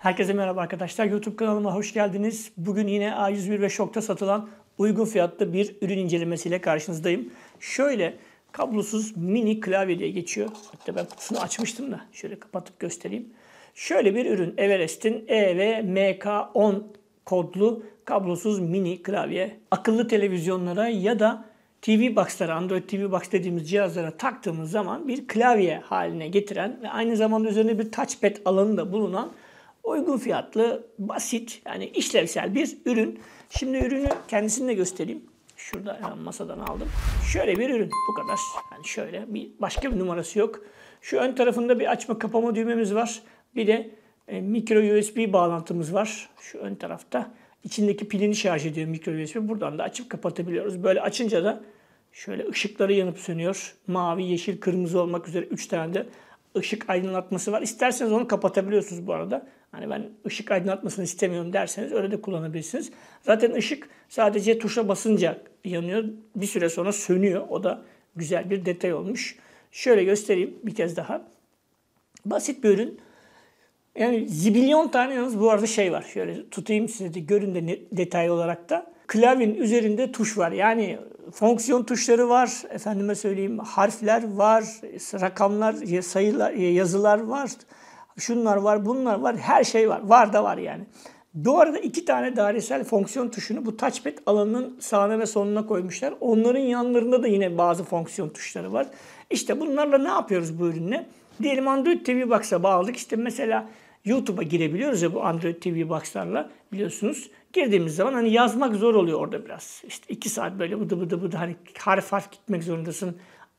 Herkese merhaba arkadaşlar. YouTube kanalıma hoş geldiniz. Bugün yine A101 ve Şok'ta satılan uygun fiyatlı bir ürün incelemesiyle karşınızdayım. Şöyle kablosuz mini klavye diye geçiyor. Hatta ben kutusunu açmıştım da şöyle kapatıp göstereyim. Şöyle bir ürün Everest'in EVMK10 kodlu kablosuz mini klavye. Akıllı televizyonlara ya da TV Box'lara, Android TV Box dediğimiz cihazlara taktığımız zaman bir klavye haline getiren ve aynı zamanda üzerinde bir touchpad alanı da bulunan uygun fiyatlı, basit, yani işlevsel bir ürün. Şimdi ürünü kendisini de göstereyim. Şurada hemen masadan aldım. Şöyle bir ürün, bu kadar. Yani şöyle, başka bir numarası yok. Şu ön tarafında bir açma kapama düğmemiz var. Bir de micro USB bağlantımız var. Şu ön tarafta. İçindeki pilini şarj ediyor micro USB. Buradan da açıp kapatabiliyoruz. Böyle açınca da şöyle ışıkları yanıp sönüyor. Mavi, yeşil, kırmızı olmak üzere 3 tane de ışık aydınlatması var. İsterseniz onu kapatabiliyorsunuz bu arada. Hani ben ışık aydınlatmasını istemiyorum derseniz öyle de kullanabilirsiniz. Zaten ışık sadece tuşa basınca yanıyor. Bir süre sonra sönüyor. O da güzel bir detay olmuş. Şöyle göstereyim bir kez daha. Basit bir ürün. Yani zibilyon tane yalnız bu arada şey var. Şöyle tutayım size de görün de detay olarak da. Klavyenin üzerinde tuş var. Yani fonksiyon tuşları var. Efendime söyleyeyim harfler var. Rakamlar, sayılar, yazılar var. Şunlar var, bunlar var. Her şey var. Var da var yani. Bu arada 2 tane dairesel fonksiyon tuşunu bu touchpad alanının sağına ve soluna koymuşlar. Onların yanlarında da yine bazı fonksiyon tuşları var. İşte bunlarla ne yapıyoruz bu ürünle? Diyelim Android TV Box'a bağladık. İşte mesela YouTube'a girebiliyoruz ya bu Android TV Box'larla biliyorsunuz. Girdiğimiz zaman hani yazmak zor oluyor orada biraz. İşte 2 saat böyle bıdı bıdı bıdı hani harf gitmek zorundasın.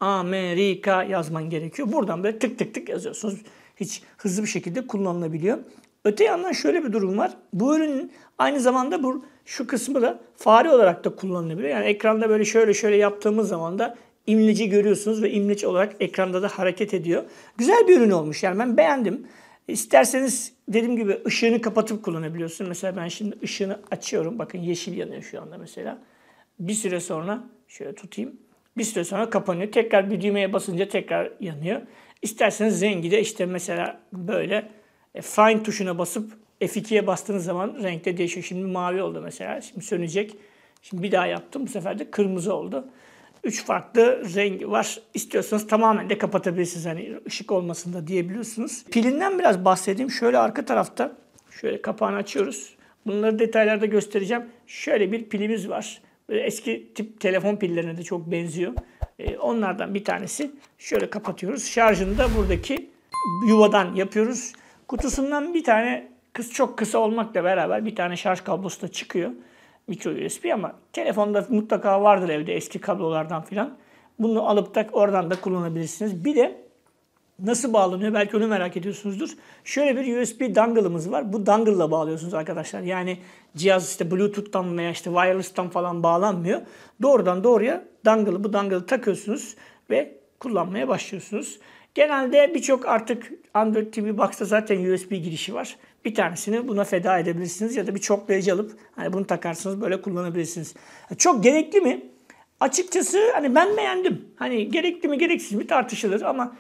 Amerika yazman gerekiyor. Buradan böyle tık tık tık yazıyorsunuz. Hiç hızlı bir şekilde kullanılabiliyor. Öte yandan şöyle bir durum var. Bu ürünün aynı zamanda şu kısmı da fare olarak da kullanılabiliyor. Yani ekranda böyle şöyle yaptığımız zaman da imleci görüyorsunuz ve imleç olarak ekranda da hareket ediyor. Güzel bir ürün olmuş yani ben beğendim. İsterseniz dediğim gibi ışığını kapatıp kullanabiliyorsun. Mesela ben şimdi ışığını açıyorum. Bakın yeşil yanıyor şu anda mesela. Bir süre sonra şöyle tutayım. Bir süre sonra kapanıyor. Tekrar bir düğmeye basınca tekrar yanıyor. İsterseniz rengi de işte mesela böyle Find tuşuna basıp F2'ye bastığınız zaman renk de değişiyor. Şimdi mavi oldu mesela. Şimdi sönecek. Şimdi bir daha yaptım. Bu sefer de kırmızı oldu. 3 farklı rengi var. İstiyorsanız tamamen de kapatabilirsiniz. Hani ışık olmasın da diyebiliyorsunuz. Pilinden biraz bahsedeyim. Şöyle arka tarafta şöyle kapağını açıyoruz. Bunları detaylarda göstereceğim. Şöyle bir pilimiz var. Böyle eski tip telefon pillerine de çok benziyor. Onlardan bir tanesi. Şöyle kapatıyoruz. Şarjını da buradaki yuvadan yapıyoruz. Kutusundan bir tane çok kısa olmakla beraber bir tane şarj kablosu da çıkıyor. Micro USB ama telefonda mutlaka vardır evde eski kablolardan filan. Bunu alıp da oradan da kullanabilirsiniz. Bir de nasıl bağlanıyor belki onu merak ediyorsunuzdur. Şöyle bir USB dongle'ımız var. Bu dongle'la bağlıyorsunuz arkadaşlar. Yani cihaz işte Bluetooth'tan veya işte wireless'tan falan bağlanmıyor. Doğrudan doğruya bu dongle'ı takıyorsunuz ve kullanmaya başlıyorsunuz. Genelde birçok artık Android TV Box'ta zaten USB girişi var. Bir tanesini buna feda edebilirsiniz ya da bir çoklayıcı alıp hani bunu takarsınız böyle kullanabilirsiniz. Çok gerekli mi? Açıkçası hani ben beğendim. Hani gerekli mi gereksiz mi tartışılır ama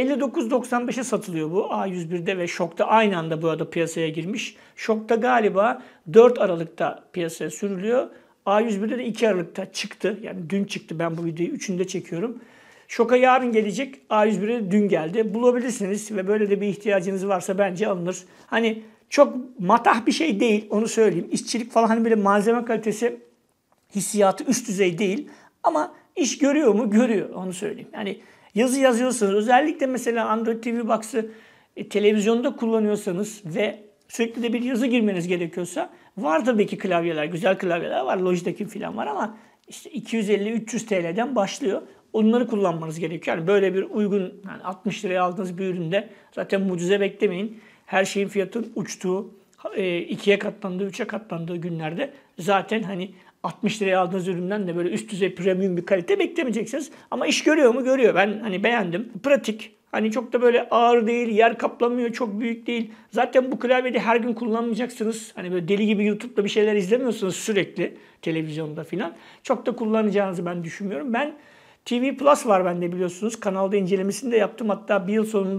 59.95'e satılıyor bu A101'de ve Şok'ta aynı anda bu arada piyasaya girmiş. Şok'ta galiba 4 Aralık'ta piyasaya sürülüyor. A101'de de 2 Aralık'ta çıktı. Yani dün çıktı, ben bu videoyu 3'ünde çekiyorum. Şok'a yarın gelecek. A101'e dün geldi. Bulabilirsiniz ve böyle de bir ihtiyacınız varsa bence alınır. Hani çok matah bir şey değil, onu söyleyeyim. İşçilik falan hani böyle malzeme kalitesi hissiyatı üst düzey değil. Ama iş görüyor mu? Görüyor, onu söyleyeyim. Yani yazı yazıyorsanız özellikle mesela Android TV Box'ı televizyonda kullanıyorsanız ve sürekli de bir yazı girmeniz gerekiyorsa var tabii ki klavyeler, güzel klavyeler var. Logitech'in falan var ama işte 250-300 TL'den başlıyor. Onları kullanmanız gerekiyor. Yani böyle bir uygun yani 60 liraya aldığınız bir üründe zaten mucize beklemeyin. Her şeyin fiyatının uçtuğu, 2'ye katlandığı, 3'e katlandığı günlerde zaten hani 60 liraya aldığınız üründen de böyle üst düzey premium bir kalite beklemeyeceksiniz. Ama iş görüyor mu? Görüyor. Ben hani beğendim. Pratik. Hani çok da böyle ağır değil, yer kaplamıyor, çok büyük değil. Zaten bu klavyeyi her gün kullanmayacaksınız. Hani böyle deli gibi YouTube'da bir şeyler izlemiyorsunuz sürekli televizyonda filan. Çok da kullanacağınızı ben düşünmüyorum. TV Plus var bende biliyorsunuz. Kanalda incelemesini de yaptım. Hatta bir yıl sonunda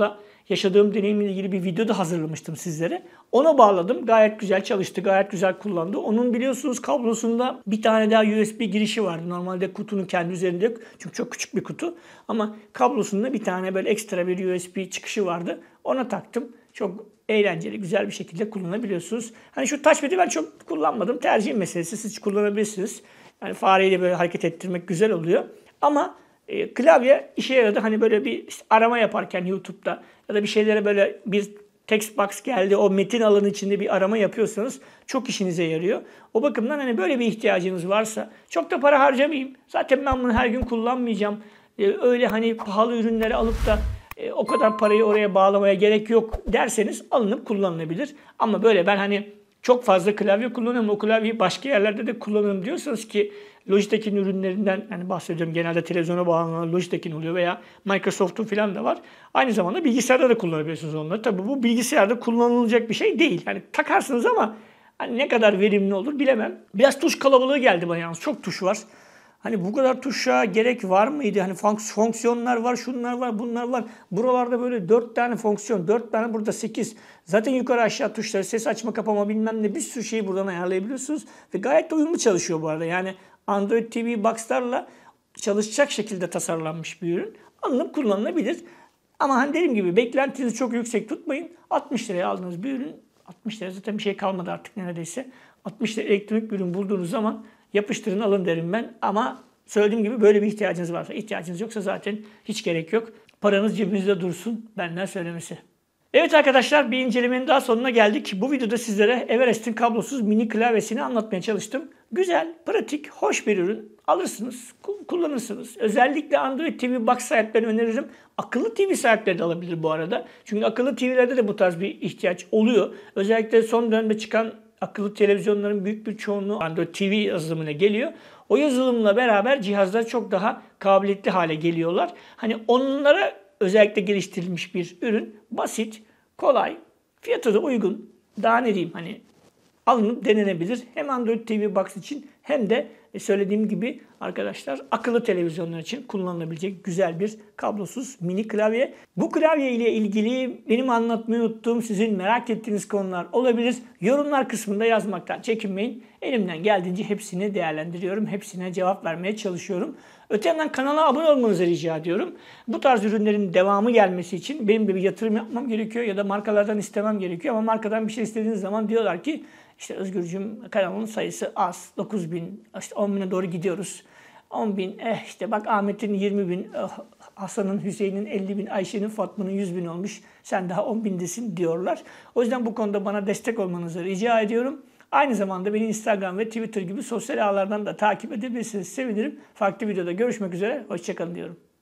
yaşadığım deneyimle ilgili bir video da hazırlamıştım sizlere. Ona bağladım. Gayet güzel çalıştı. Gayet güzel kullandı. Onun biliyorsunuz kablosunda bir tane daha USB girişi vardı. Normalde kutunun kendi üzerinde yok. Çünkü çok küçük bir kutu. Ama kablosunda bir tane böyle ekstra bir USB çıkışı vardı. Ona taktım. Çok eğlenceli, güzel bir şekilde kullanabiliyorsunuz. Hani şu touchpad'i ben çok kullanmadım. Tercih meselesi. Siz kullanabilirsiniz. Yani fareyle böyle hareket ettirmek güzel oluyor. Ama klavye işe yaradı. Hani böyle bir işte arama yaparken YouTube'da ya da bir şeylere böyle bir text box geldi. O metin alanı içinde bir arama yapıyorsanız çok işinize yarıyor. O bakımdan hani böyle bir ihtiyacınız varsa çok da para harcamayayım. Zaten ben bunu her gün kullanmayacağım. Öyle hani pahalı ürünleri alıp da o kadar parayı oraya bağlamaya gerek yok derseniz alınıp kullanılabilir. Ama böyle ben hani çok fazla klavye kullanıyorum. O klavyeyi başka yerlerde de kullanırım diyorsanız ki Logitech'in ürünlerinden yani bahsediyorum. Genelde televizyona bağlanan Logitech'in oluyor veya Microsoft'un falan da var. Aynı zamanda bilgisayarda da kullanabiliyorsunuz onları. Tabii bu bilgisayarda kullanılacak bir şey değil. Yani takarsınız ama hani ne kadar verimli olur bilemem. Biraz tuş kalabalığı geldi bana yalnız. Çok tuş var. Hani bu kadar tuşa gerek var mıydı? Hani fonksiyonlar var, şunlar var, bunlar var. Buralarda böyle 4 tane fonksiyon, 4 tane burada 8. Zaten yukarı aşağı tuşları, ses açma kapama bilmem ne bir sürü şeyi buradan ayarlayabiliyorsunuz. Ve gayet de uyumlu çalışıyor bu arada. Yani Android TV Box'larla çalışacak şekilde tasarlanmış bir ürün. Alınıp kullanılabilir. Ama hani dediğim gibi beklentinizi çok yüksek tutmayın. 60 liraya aldığınız bir ürün, 60 liraya zaten bir şey kalmadı artık neredeyse. 60 liraya elektronik bir ürün bulduğunuz zaman yapıştırın alın derim ben. Ama söylediğim gibi böyle bir ihtiyacınız varsa, ihtiyacınız yoksa zaten hiç gerek yok. Paranız cebinizde dursun, benden söylemesi. Evet arkadaşlar, bir incelemenin daha sonuna geldik. Bu videoda sizlere Everest'in kablosuz mini klavyesini anlatmaya çalıştım. Güzel, pratik, hoş bir ürün. Alırsınız, kullanırsınız. Özellikle Android TV Box sahiplerine öneririm. Akıllı TV sahipleri de alabilir bu arada. Çünkü akıllı TV'lerde de bu tarz bir ihtiyaç oluyor. Özellikle son dönemde çıkan akıllı televizyonların büyük bir çoğunluğu Android TV yazılımına geliyor. O yazılımla beraber cihazlar çok daha kabiliyetli hale geliyorlar. Hani onlara özellikle geliştirilmiş bir ürün. Basit, kolay, fiyatı da uygun. Daha ne diyeyim hani alınıp denenebilir. Hem Android TV Box için hem de söylediğim gibi arkadaşlar akıllı televizyonlar için kullanılabilecek güzel bir kablosuz mini klavye. Bu klavye ile ilgili benim anlatmayı unuttuğum sizin merak ettiğiniz konular olabilir. Yorumlar kısmında yazmaktan çekinmeyin. Elimden geldiğince hepsini değerlendiriyorum. Hepsine cevap vermeye çalışıyorum. Öte yandan kanala abone olmanızı rica ediyorum. Bu tarz ürünlerin devamı gelmesi için benim bir yatırım yapmam gerekiyor ya da markalardan istemem gerekiyor. Ama markadan bir şey istediğiniz zaman diyorlar ki işte Özgürcüğüm kanalın sayısı az. 9.000, işte 10.000'e doğru gidiyoruz. 10.000, işte bak Ahmet'in 20.000, Hasan'ın, Hüseyin'in 50.000, Ayşe'nin, Fatma'nın 100.000 olmuş. Sen daha 10.000'desin diyorlar. O yüzden bu konuda bana destek olmanızı rica ediyorum. Aynı zamanda beni Instagram ve Twitter gibi sosyal ağlardan da takip edebilirsiniz. Sevinirim. Farklı videoda görüşmek üzere. Hoşçakalın diyorum.